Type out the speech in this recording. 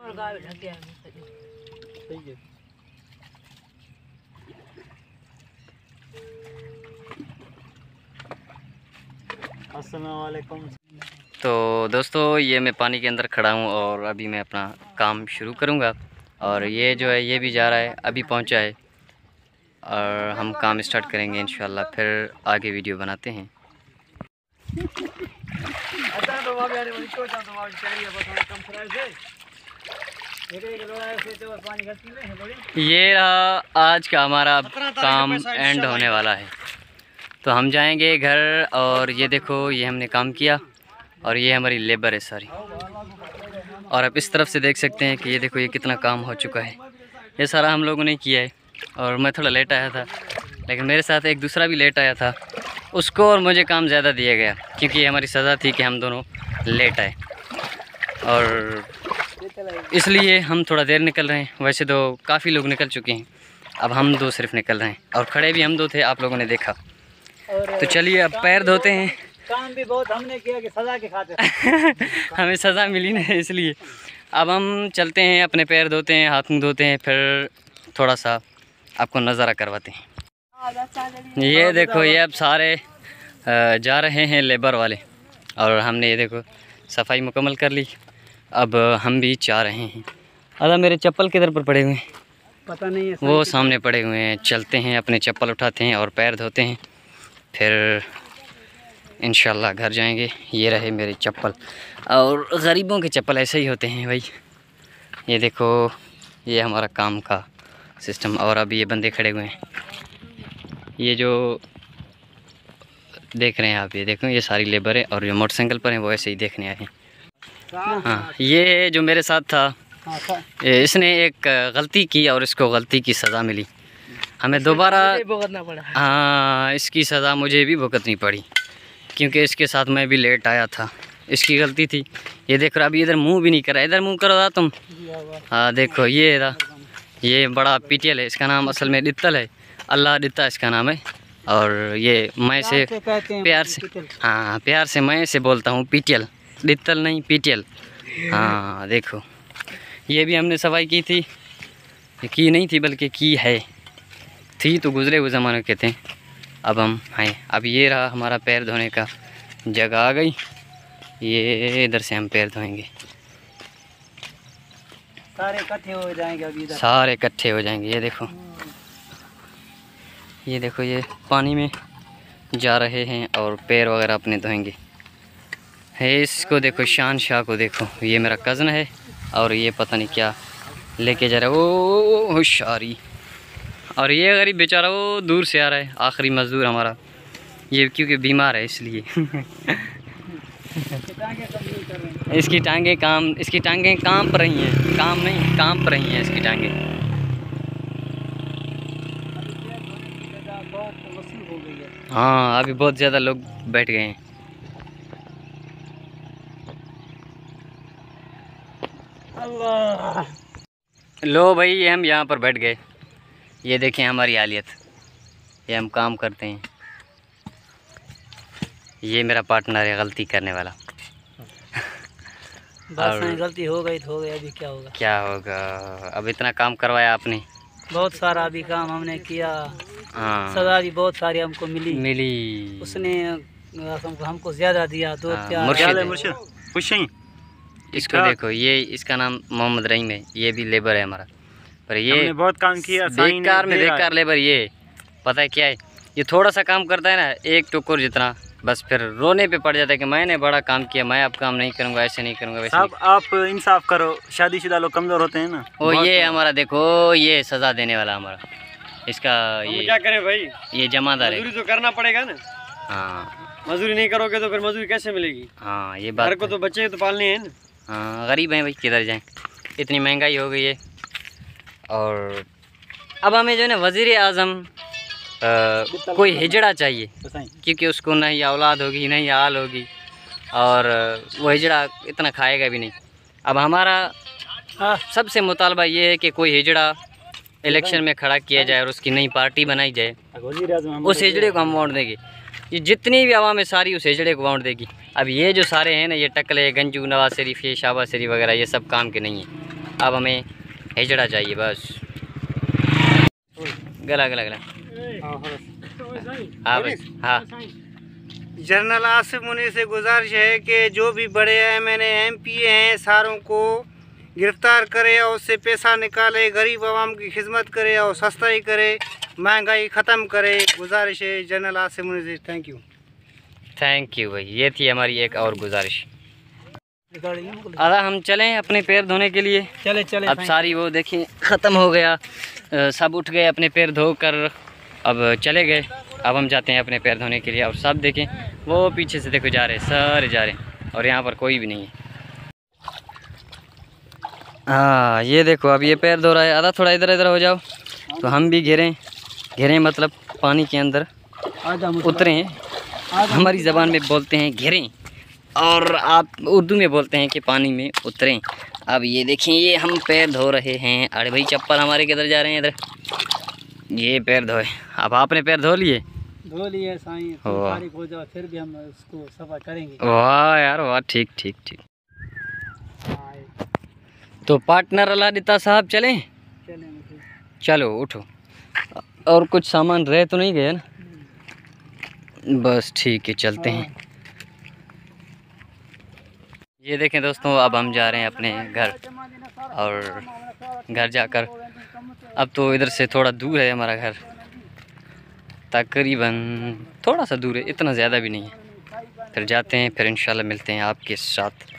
अस्सलामुअलैकुम। तो दोस्तों ये मैं पानी के अंदर खड़ा हूँ और अभी मैं अपना काम शुरू करूँगा। और ये जो है ये भी जा रहा है, अभी पहुँचा है और हम काम स्टार्ट करेंगे इंशाल्लाह। फिर आगे वीडियो बनाते हैं। ये रहा आज का हमारा काम एंड होने वाला है, तो हम जाएंगे घर। और ये देखो ये हमने काम किया और ये हमारी लेबर है सारी। और आप इस तरफ से देख सकते हैं कि ये देखो ये कितना काम हो चुका है। ये सारा हम लोगों ने किया है और मैं थोड़ा लेट आया था, लेकिन मेरे साथ एक दूसरा भी लेट आया था, उसको और मुझे काम ज़्यादा दिया गया क्योंकि ये हमारी सज़ा थी कि हम दोनों लेट आए। और इसलिए हम थोड़ा देर निकल रहे हैं। वैसे तो काफ़ी लोग निकल चुके हैं, अब हम दो सिर्फ निकल रहे हैं और खड़े भी हम दो थे, आप लोगों ने देखा। तो चलिए अब पैर धोते हैं। काम भी बहुत हमने किया कि सज़ा के खातिर हमें सज़ा मिली ना, इसलिए अब हम चलते हैं, अपने पैर धोते हैं, हाथ मुँह धोते हैं, फिर थोड़ा सा आपको नज़ारा करवाते हैं। ये देखो ये अब सारे जा रहे हैं लेबर वाले और हमने ये देखो सफाई मुकम्मल कर ली। अब हम भी जा रहे हैं। अदा मेरे चप्पल किधर पर पड़े हुए हैं? पता नहीं है, वो सामने पड़े हुए हैं। चलते हैं, अपने चप्पल उठाते हैं और पैर धोते हैं, फिर इंशाल्लाह घर जाएंगे। ये रहे मेरे चप्पल, और गरीबों के चप्पल ऐसे ही होते हैं भाई। ये देखो ये हमारा काम का सिस्टम। और अभी ये बंदे खड़े हुए हैं, ये जो देख रहे हैं आप, ये देखो ये सारी लेबर है और जो मोटरसाइकिल पर हैं वो ऐसे ही देखने आए हैं। हाँ, ये जो मेरे साथ था इसने एक गलती की और इसको गलती की सज़ा मिली। हमें दोबारा भुगतना पड़ा। हाँ, इसकी सज़ा मुझे भी भुगतनी पड़ी क्योंकि इसके साथ मैं भी लेट आया था, इसकी गलती थी। ये देखो अभी इधर मुंह भी नहीं करा, इधर मुंह करो था तुम। हाँ देखो ये बड़ा पीटीएल है, इसका नाम असल में डित्तल है, अल्लाह डित्ता इसका नाम है। और ये मैं से प्यार से, हाँ प्यार से मैं से बोलता हूँ पीटीएल, डित्तल नहीं पीटीएल। हाँ देखो ये भी हमने सफाई की थी, की नहीं थी बल्कि की है, थी तो गुज़रे हुए ज़माने के थे, अब हम हैं। अब ये रहा हमारा पैर धोने का जगह आ गई, ये इधर से हम पैर धोएंगे। सारे इकट्ठे हो जाएंगे अभी इधर, सारे इकट्ठे हो जाएंगे। ये देखो ये पानी में जा रहे हैं और पैर वगैरह अपने धोएंगे। है इसको देखो, शान शाह को देखो, ये मेरा कज़न है और ये पता नहीं क्या लेके जा रहा है, वो होशियारी। और ये गरीब बेचारा वो दूर से आ रहा है, आखिरी मज़दूर हमारा, ये क्योंकि बीमार है इसलिए। इसकी टांगें कांप रही हैं, काम नहीं कांप रही हैं इसकी टांगें। हाँ अभी बहुत ज़्यादा लोग बैठ गए हैं। अल्लाह लो भाई ये हम यहाँ पर बैठ गए, ये देखें हमारी हालियत, ये हम काम करते हैं। ये मेरा पार्टनर है गलती करने वाला। बस गलती हो गई तो हो गई, अभी क्या होगा? क्या होगा, अब इतना काम करवाया आपने, बहुत सारा अभी काम हमने किया। हाँ सज़ा भी बहुत सारी हमको मिली। उसने हमको ज़्यादा दिया, दो मुर्शिद। इसको देखो, ये इसका नाम मोहम्मद रहीम है, ये भी लेबर है हमारा, पर ये बहुत काम किया। बेकार लेबर। ये पता है क्या है, ये थोड़ा सा काम करता है ना, एक टुकुर जितना, बस फिर रोने पे पड़ जाता है कि मैंने बड़ा काम किया, मैं अब काम नहीं करूँगा, ऐसे नहीं करूँगा, वैसे नहीं। आप इंसाफ करो, शादीशुदा लोग कमज़ोर होते हैं ना। वो ये हमारा देखो, ये सज़ा देने वाला हमारा, इसका ये क्या करें भाई, ये जमादार है। मजदूरी तो करना पड़ेगा ना। हाँ मजदूरी नहीं करोगे तो फिर मजदूरी कैसे मिलेगी? हाँ ये बात घर को तो बच्चे तो पालने हैं ना। हाँ गरीब हैं भाई, किधर जाएं, इतनी महंगाई हो गई है। और अब हमें जो है ना वज़ीर आज़म कोई हिजड़ा चाहिए, क्योंकि उसको नहीं औलाद होगी नहीं आल होगी, और वो हिजड़ा इतना खाएगा भी नहीं। अब हमारा सबसे मुतालबा ये है कि कोई हिजड़ा इलेक्शन में खड़ा किया जाए और उसकी नई पार्टी बनाई जाए, उस हिजड़े को हम वोट देंगे। ये जितनी भी आवाम है सारी उस हिजड़े को वोट देगी। अब ये जो सारे हैं ना, ये टकले, गंजू, नवाज शरीफ, ये शाहबाज शरीफ वगैरह, ये सब काम के नहीं है। अब हमें हिजड़ा चाहिए बस। गला गला गला। हाँ भाई हाँ। जनरल आसिफ मुनी से गुजारिश है कि जो भी बड़े MNA MP हैं सारों को गिरफ्तार करे और उससे पैसा निकाले, गरीब आवाम की खिदमत करे और सस्ताई करे, महंगाई ख़त्म करे। गुजारिश है जनरल आसिफ मुनी से। थैंक यू भाई, ये थी हमारी एक और गुजारिश। हम चलें अपने पैर धोने के लिए। चले अब सारी वो देखें ख़त्म हो गया, सब उठ गए अपने पैर धोकर, अब चले गए। अब हम जाते हैं अपने पैर धोने के लिए। और सब देखें वो पीछे से देखो जा रहे, सारे जा रहे हैं और यहाँ पर कोई भी नहीं है। हाँ ये देखो अब ये पैर धो रहा है। आधा थोड़ा इधर इधर हो जाओ तो हम भी घेरें मतलब पानी के अंदर उतरें। हमारी ज़बान में बोलते हैं घेरें और आप उर्दू में बोलते हैं कि पानी में उतरें। अब ये देखें ये हम पैर धो रहे हैं। अरे भाई चप्पल हमारे किधर जा रहे हैं? इधर ये पैर धोए। अब आपने पैर धो लिए साईं, फारिग हो जाओ फिर भी हम उसको सफा करेंगे। वाह यार वाह, ठीक ठीक ठीक। तो पार्टनर अलादिता साहब चलें? चलो उठो। और कुछ सामान रह तो नहीं गया ना? बस ठीक है चलते हैं। ये देखें दोस्तों अब हम जा रहे हैं अपने घर। और घर जाकर अब तो इधर से थोड़ा दूर है हमारा घर, तकरीबन थोड़ा सा दूर है, इतना ज़्यादा भी नहीं है। फिर जाते हैं, फिर इंशाल्लाह मिलते हैं आपके साथ।